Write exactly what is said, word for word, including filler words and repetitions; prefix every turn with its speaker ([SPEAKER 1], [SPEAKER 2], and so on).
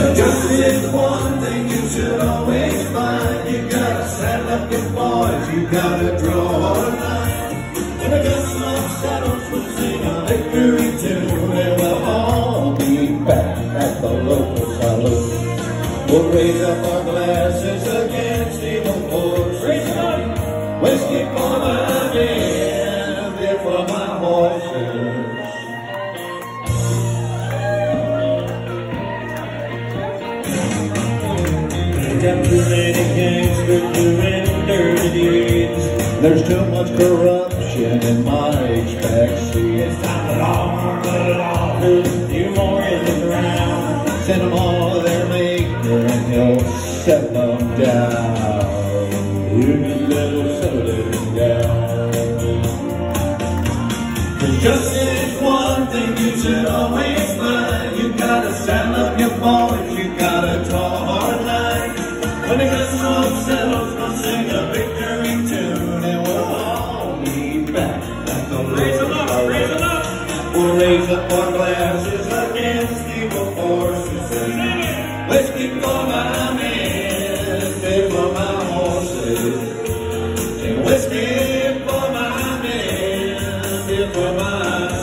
[SPEAKER 1] Just is one thing you should always find. You gotta stand up your boys, you gotta draw a line. When the good smoke settles, we'll sing a victory tune, and we'll all be back at the local saloon. We'll raise up our glasses against evil force. Raise them up! Whiskey for my men, beer for my horses. Got too many gangsters doing dirty deeds. There's too much corruption in Mike's backseat. It's time to arm the law. There's a few more in the ground. Send them all to their maker and he'll settle them down. You just let him settle them down. There's just is one thing you should always find. You gotta stand up your boys, you gotta draw a hard line. When the good smoke settles, we'll sing a victory tune, and we'll all be back at the raise them up, raise them up. We'll raise up our glasses against evil forces. Whiskey for my men, beer for my horses. And whiskey for my men, beer for my